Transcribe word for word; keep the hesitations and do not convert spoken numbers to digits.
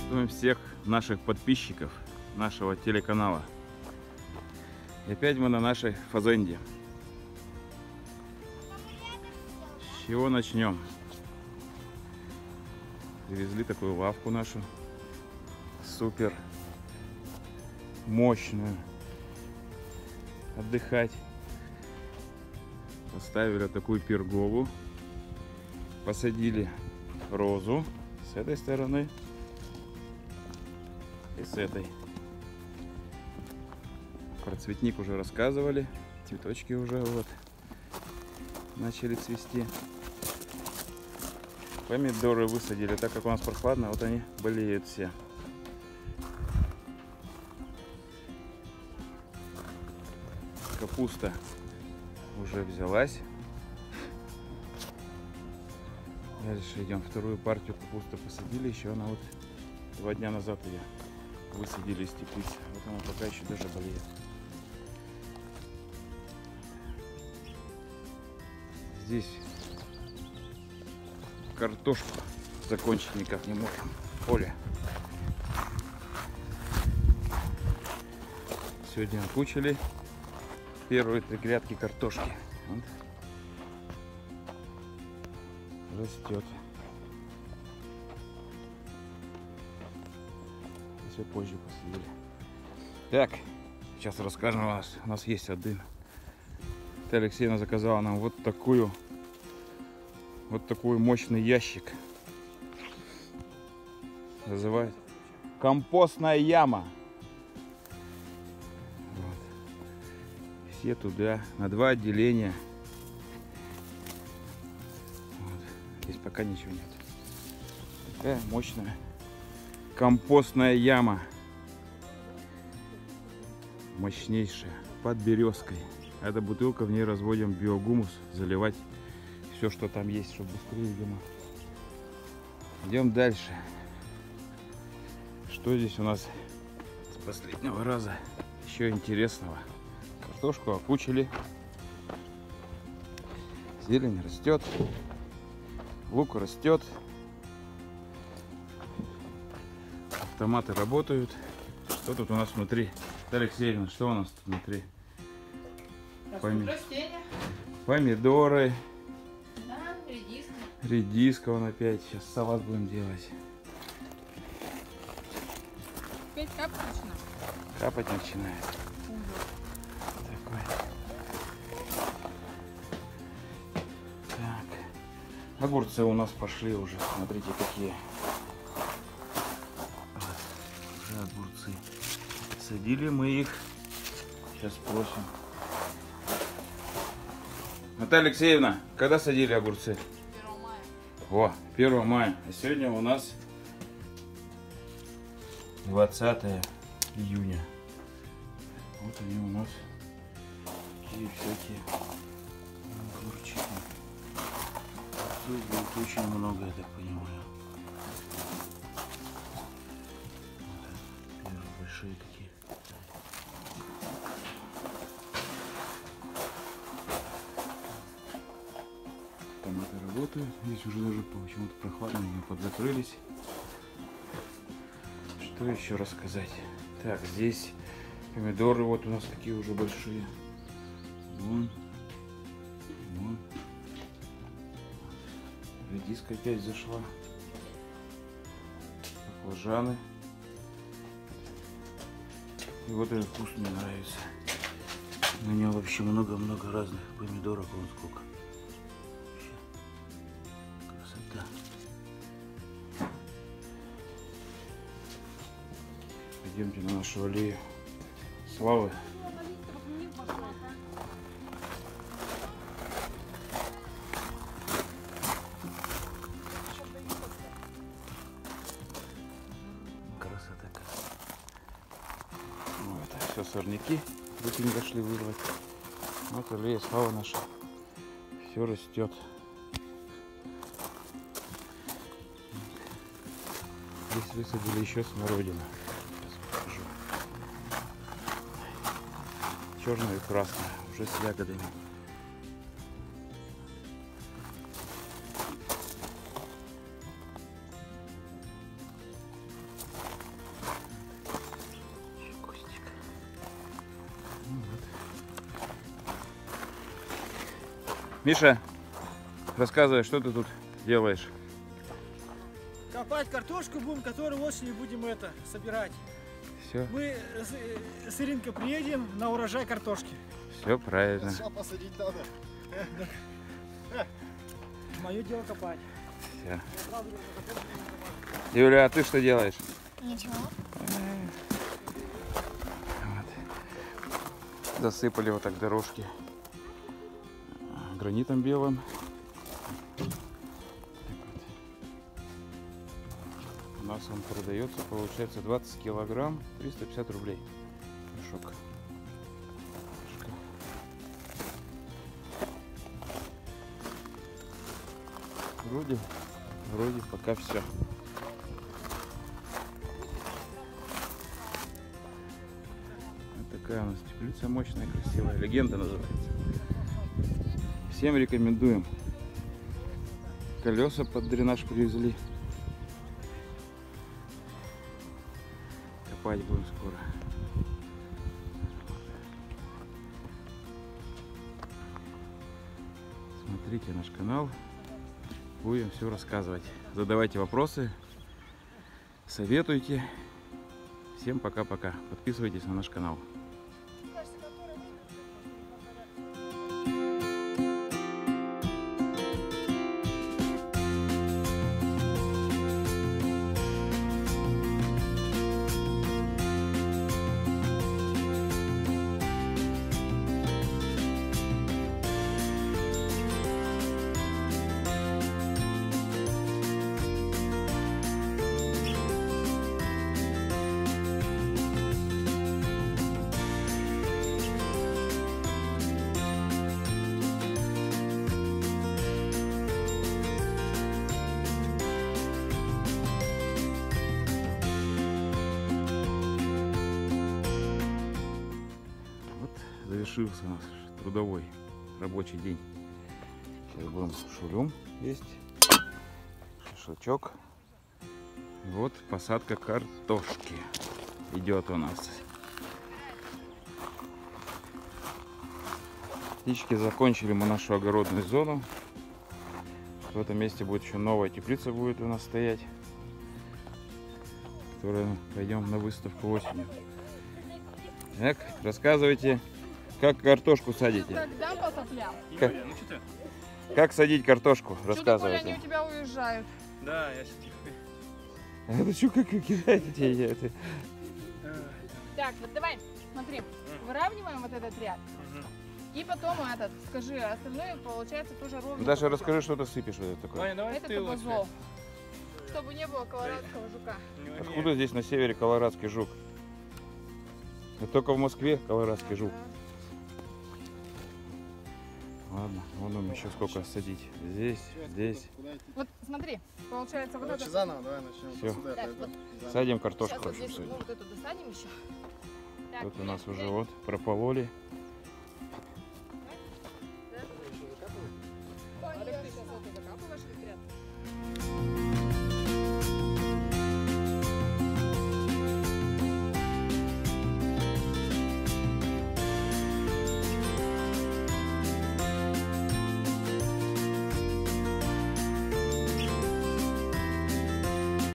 Приветствуем всех наших подписчиков нашего телеканала. И опять мы на нашей фазенде. С чего начнем? Привезли такую лавку нашу. Супер мощную. Отдыхать. Поставили такую перголу. Посадили розу с этой стороны и с этой. Про цветник уже рассказывали. Цветочки уже вот начали цвести. Помидоры высадили, так как у нас прохладно, вот они болеют все. Капуста уже взялась. Дальше идем. Вторую партию капусты посадили. Еще она вот два дня назад ее высадили из теплицы. Вот она пока еще даже болеет. Здесь картошку закончить никак не можем. Поле. Сегодня окучили первые три грядки картошки. Вот. Растет. Все позже посадили. Так, сейчас расскажем у нас. У нас есть один. Наталья Алексеевна заказала нам вот такую, вот такой мощный ящик. Называют компостная яма. Вот. Все туда на два отделения. Здесь пока ничего нет. Такая мощная компостная яма. Мощнейшая. Под березкой. Эта бутылка, в ней разводим биогумус. Заливать все, что там есть, чтобы быстрее, видимо. Идем дальше. Что здесь у нас с последнего раза еще интересного? Картошку окучили. Зелень растет. Лук растет. Автоматы работают. Что тут у нас внутри? Наталья Алексеевна, что у нас тут внутри? Поми... Помидоры. Да, редиска. Редиска вон опять. Сейчас салат будем делать. Опять капать начинает? Капать начинает. Угу. Такой. Огурцы у нас пошли уже, смотрите какие. Вот, уже огурцы. Садили мы их. Сейчас спросим. Наталья Алексеевна, когда садили огурцы? первого мая. О, первого мая. А сегодня у нас двадцатое июня. Вот они у нас такие всякие огурчики. Тут будет очень много, я так понимаю. Вот, большие такие. Томаты работают. Здесь уже даже почему-то прохладно, они подзакрылись. Что еще рассказать? Так, здесь помидоры вот у нас такие уже большие. Вон. Вон. Редиска опять зашла. Баклажаны. И вот этот вкус мне нравится. На нем вообще много-много разных помидоров. Вон сколько. Вообще красота. Пойдемте на нашу аллею славы. Все сорняки, руки не дошли вырвать. Вот аллея слава наша. Все растет. Здесь высадили еще смородину. Сейчас покажу. Черная и красная, уже с ягодами. Миша, рассказывай, что ты тут делаешь? Копать картошку будем, которую осенью будем это собирать. Все, Мы с, с рынка приедем на урожай картошки. все правильно. Сейчас посадить надо. Мое дело копать. Всё. Юля, а ты что делаешь? Ничего. Вот. Засыпали вот так дорожки гранитом белым. Так вот. У нас он продается, получается, двадцать килограмм, триста пятьдесят рублей. Мешок. Мешка. Вроде, вроде пока все. Вот такая у нас теплица мощная, красивая. Легенда называется. Всем рекомендуем. Колеса под дренаж привезли. Копать будем скоро. Смотрите наш канал. Будем все рассказывать. Задавайте вопросы. Советуйте. Всем пока-пока. Подписывайтесь на наш канал. Завершился наш трудовой рабочий день. Сейчас будем шурум есть, шашлычок. Вот посадка картошки идет у нас. Птички, закончили мы нашу огородную зону. В этом месте будет еще новая теплица будет у нас стоять, которую пойдем на выставку осенью. Так, рассказывайте. Как картошку садите? Когда по соплям? Как, как садить картошку? Чудо-поле, Рассказывайте. они у тебя уезжают. Да, я сейчас. Это что, как вы кидаете? Это? Так, вот давай, смотри, выравниваем вот этот ряд. И потом этот, скажи, остальное получается тоже ровно. Даша, расскажи, что ты сыпешь вот это такое. Ваня, давай Это ты лучше. табазол. Чтобы не было колорадского жука. Не умею. Откуда здесь на севере колорадский жук? Это только в Москве колорадский жук. Ладно, вон нам еще сколько садить. Здесь, здесь. Вот смотри, получается вот Короче, это. заново, давай начнем. Всё. Сюда, Так, пойду. вот. Заново. Садим картошку. Сейчас вот в общем, здесь, ну, сегодня. вот эту досадим еще. Так, Тут у Юля, нас уже теперь- вот пропололи. А ты сейчас это закапываешь или ряд?